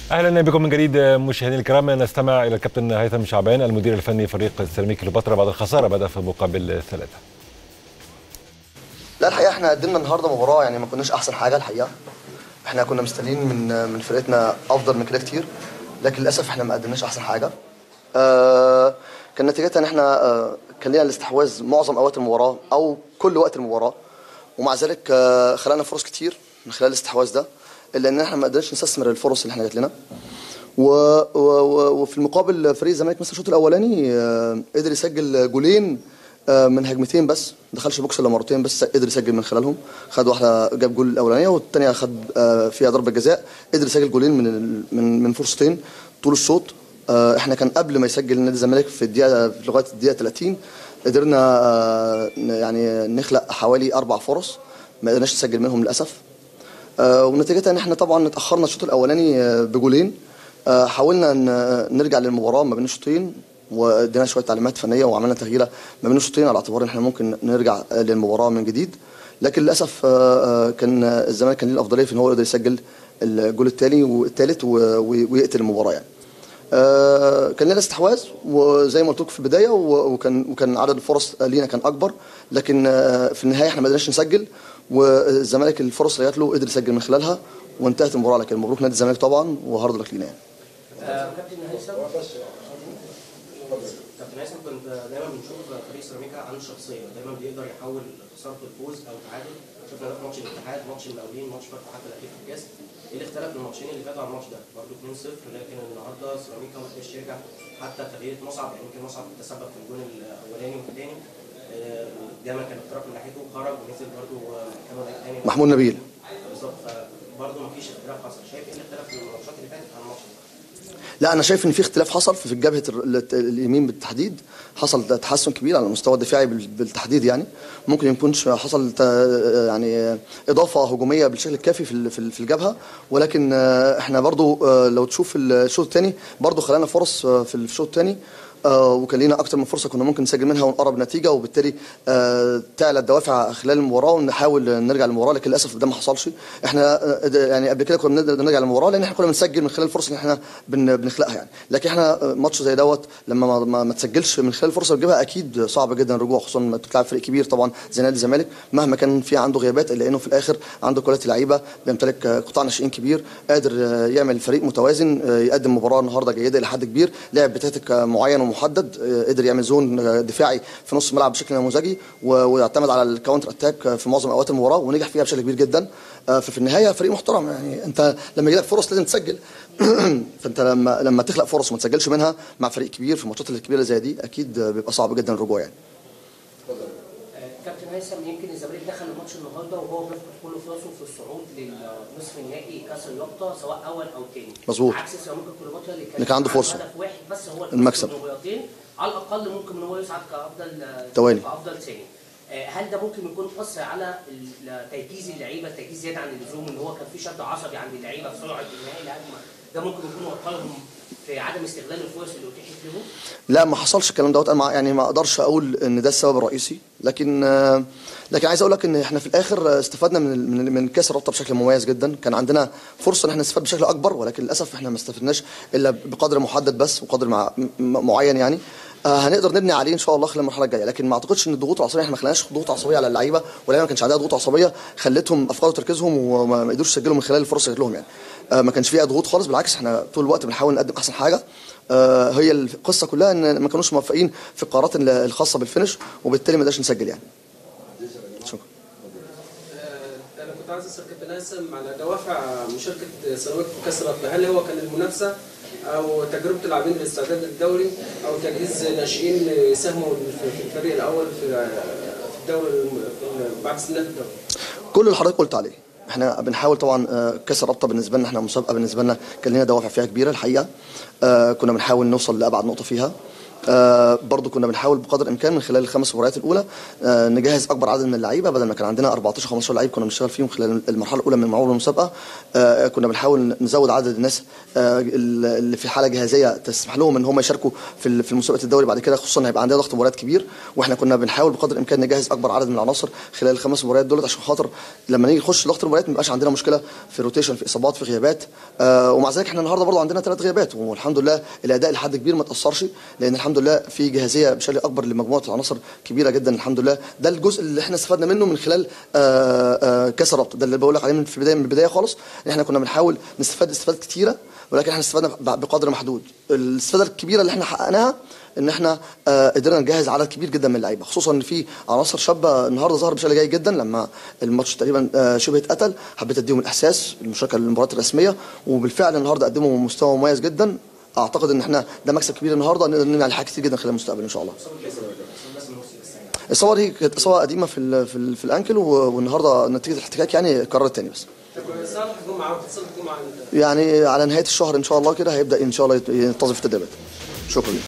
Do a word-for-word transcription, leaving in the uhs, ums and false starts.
اهلا بكم من جديد مشاهدينا الكرام. نستمع الى الكابتن هيثم شعبان المدير الفني فريق سيراميكا كليوباترا بعد الخساره بهدف مقابل ثلاثه. لا الحقيقه احنا قدمنا النهارده مباراه يعني ما كناش احسن حاجه الحقيقه. احنا كنا مستنيين من من فرقتنا افضل من كده كتير، لكن للاسف احنا ما قدمناش احسن حاجه. آه كان نتيجتها ان احنا آه كان لنا الاستحواذ معظم اوقات المباراه او كل وقت المباراه، ومع ذلك آه خلقنا فرص كتير من خلال الاستحواذ ده، الا ان احنا ما قدرناش نستثمر الفرص اللي احنا جات لنا. و... و... وفي المقابل فريق الزمالك مثلا الشوط الاولاني آه قدر يسجل جولين آه من هجمتين بس، ما دخلش بوكس الا مرتين بس قدر يسجل من خلالهم. خد واحده جاب جول الاولانيه والثانيه خد آه فيها ضربه جزاء، قدر يسجل جولين من من من فرصتين طول الشوط. آه احنا كان قبل ما يسجل نادي الزمالك في الدقيقه لغايه الدقيقه ثلاثين قدرنا آه يعني نخلق حوالي اربع فرص ما قدرناش نسجل منهم للاسف. آه ونتيجتها ان احنا طبعا اتاخرنا الشوط الاولاني آه بجولين. آه حاولنا نرجع للمباراه ما بين الشوطين وادينا شويه تعليمات فنيه وعملنا تغييره ما بين الشوطين على اعتبار ان احنا ممكن نرجع للمباراه من جديد، لكن للاسف آه كان الزمالك كان ليه الافضليه في ان هو يقدر يسجل الجول الثاني والثالث ويقتل المباراه يعني. آه كان لنا استحواذ وزي ما قلت لكم في البدايه، وكان وكان عدد الفرص لينا كان اكبر، لكن آه في النهايه احنا ما قدرناش نسجل، والزمالك الفرص اللي جات له قدر يسجل من خلالها وانتهت المباراه. لكن مبروك نادي الزمالك طبعا وهارد لك لينا يعني. كابتن هيثم كابتن هيثم كنت دايما بنشوف فريق سيراميكا عنده شخصيه، دايما بيقدر يحول خساره الفوز او تعادل. شفنا ده في ماتش الاتحاد، ماتش المقاولين، ماتش فتح حتى الاخير في الكاس. ايه اللي اختلف من الماتشين اللي فاتوا عن الماتش ده؟ برضه اتنين صفر، لكن النهارده سيراميكا ما قدرش يرجع حتى تغيير مصعب، يعني يمكن مصعب تسبب في الجون الاولاني والثاني. دايما كان اختراق من ناحيته وخرج ونزل برضه مكانه ثاني محمود نبيل. بالظبط، فبرضه ما فيش اختلاف حصل. شايف ايه اللي اختلف من الماتشات اللي فاتت عن الماتش ده؟ لا انا شايف ان في اختلاف حصل في الجبهه اليمين بالتحديد، حصل تحسن كبير على المستوى الدفاعي بالتحديد يعني. ممكن يكونش حصل يعني اضافه هجوميه بالشكل الكافي في في الجبهه، ولكن احنا برضو لو تشوف الشوط الثاني برضو خلقنا فرص في الشوط الثاني، آه وكان لينا اكتر من فرصه كنا ممكن نسجل منها ونقرب نتيجه، وبالتالي آه تعلى الدوافع خلال المباراه ونحاول نرجع للمباراه، لكن للاسف ده ما حصلش. احنا آه يعني قبل كده كنا بنقدر نرجع للمباراه لان احنا كنا بنسجل من خلال الفرص اللي احنا بن بنخلقها يعني، لكن احنا ماتش زي دوت لما ما, ما, ما تسجلش من خلال الفرصه اللي بتجيبها اكيد صعب جدا الرجوع، خصوصا لما بتلعب فريق كبير طبعا زي نادي الزمالك مهما كان في عنده غيابات، الا انه في الاخر عنده كواليتي لعيبه، بيمتلك قطاع ناشئين كبير قادر يعمل فريق متوازن يقدم مباراه النهارده جيده الى حد كبير، لعب بتكتيك معين ومحدد، قدر يعمل زون دفاعي في نص الملعب بشكل نموذجي ويعتمد على الكاونتر اتاك في معظم اوقات المباراه ونجح فيها بشكل كبير جدا. ففي النهايه فريق محترم يعني، انت لما يجي لك فرص لازم تسجل فانت لما لما تخلق فرص وما تسجلش منها مع فريق كبير في الماتشات الكبيره زي دي اكيد بيبقى صعب جدا الرجوع يعني. كابتن هيثم يمكن الزمالك دخل الماتش النهارده وهو بيفقد كل فرصه في الصعود للنصف النهائي كاس الرابطه سواء اول او ثاني، مظبوط، عكس سيراميكا كليوباترا اللي كان, كان عنده فرصه هدف واحد بس هو المكسب، على الاقل ممكن ان هو يصعد كافضل توالي كافضل ثاني. هل ده ممكن يكون اثر على تركيز اللعيبه، التركيز زياده عن اللزوم، ان هو كان في شد عصبي عند اللعيبه في سرعه النهائي الهجمه، ده ممكن يكون وقعهم في عدم استغلال الفرص اللي اتيحت لهم؟ لا ما حصلش الكلام دوت، انا يعني ما اقدرش اقول ان ده السبب الرئيسي، لكن لكن عايز اقول لك ان احنا في الاخر استفدنا من من, من كاس الرابطه بشكل مميز جدا، كان عندنا فرصه ان احنا نستفاد بشكل اكبر، ولكن للاسف احنا ما استفدناش الا بقدر محدد بس وقدر مع معين يعني. آه هنقدر نبني عليه ان شاء الله خلال المرحله الجايه، لكن ما اعتقدش ان الضغوط العصبيه، احنا ما خليناش ضغوط عصبيه على اللعيبه، ولا ما كانش عندها ضغوط عصبيه خلتهم افقدوا تركيزهم وما قدروش يسجلوا من خلال الفرص اللي جات لهم يعني. آه ما كانش فيها ضغوط خالص، بالعكس احنا طول الوقت بنحاول نقدم احسن حاجه. آه هي القصه كلها ان ما كانوش موفقين في القرارات الخاصه بالفينش، وبالتالي ما قدرناش نسجل يعني. شكرا. انا كنت عايز اسال كابتن هيثم على دوافع مشاركه سيراميكا في كاس الرابطه، هل هو كان المنافسه او تجربه اللاعبين للاستعداد للدوري او تجهيز ناشئين يساهموا في الفريق الاول في الدوري بعد سنوات الدوري؟ كل اللي حضرتك قلت عليه احنا بنحاول طبعا. كاس الرابطه بالنسبه لنا احنا مسابقه بالنسبه لنا كان لنا دوافع فيها كبيره الحقيقه، كنا بنحاول نوصل لابعد نقطه فيها، آه برضو كنا بنحاول بقدر الامكان من خلال الخمس مباريات الاولى آه نجهز اكبر عدد من اللعيبه، بدل ما كان عندنا أربعتاشر خمستاشر لعيب كنا بنشتغل فيهم خلال المرحله الاولى من معاول المسابقه. آه كنا بنحاول نزود عدد الناس آه اللي في حاله جاهزيه تسمح لهم ان هم يشاركوا في في مسابقه الدوري بعد كده، خصوصا هيبقى عندنا ضغط مباريات كبير، واحنا كنا بنحاول بقدر الامكان نجهز اكبر عدد من العناصر خلال الخمس مباريات دولت عشان خاطر لما نيجي نخش ضغط المباريات ما يبقاش عندنا مشكله في روتيشن، في اصابات، في غيابات. آه ومع ذلك احنا النهارده برضو عندنا ثلاث غيابات، والحمد لله الاداء لحد كبير ما تاثرش، لان الحمد لله في جاهزيه بشكل اكبر لمجموعه عناصر كبيره جدا الحمد لله. ده الجزء اللي احنا استفدنا منه من خلال آآ آآ كاس الرابطه، ده اللي بقول لك عليه من في البدايه من البدايه خالص، ان احنا كنا بنحاول نستفاد استفادات كتيره، ولكن احنا استفدنا بقدر محدود. الاستفاده الكبيره اللي احنا حققناها ان احنا قدرنا نجهز عدد كبير جدا من اللعيبه، خصوصا ان في عناصر شابه النهارده ظهر بشكل جيد جدا. لما الماتش تقريبا شبه اتقتل حبيت اديهم الاحساس المشاركه للمباريات الرسميه، وبالفعل النهارده قدموا مستوى مميز جدا. اعتقد ان احنا ده مكسب كبير النهارده، نقدر نعمل حاجات كتير جدا خلال المستقبل ان شاء الله. الصور دي كانت اصابه قديمه في ال في, ال في الانكل، والنهارده نتيجه الاحتكاك يعني قررت تاني بس. يعني على نهايه الشهر ان شاء الله كده هيبدا ان شاء الله ينتظم في التدريبات. شكرا.